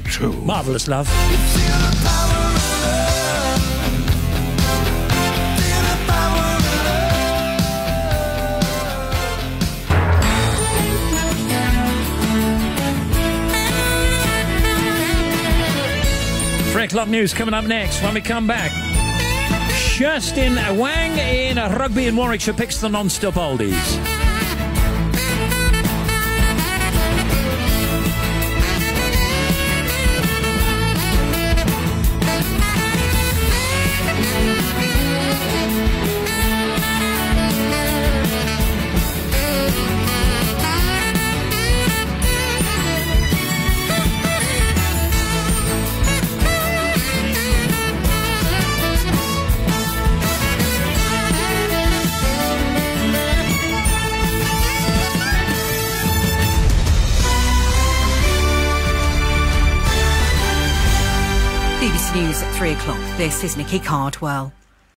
too. Marvellous love. .00 news coming up next when we come back. Justin Wang in Rugby in Warwickshire picks the non-stop oldies. BBC News at 3 o'clock. This is Nikki Cardwell.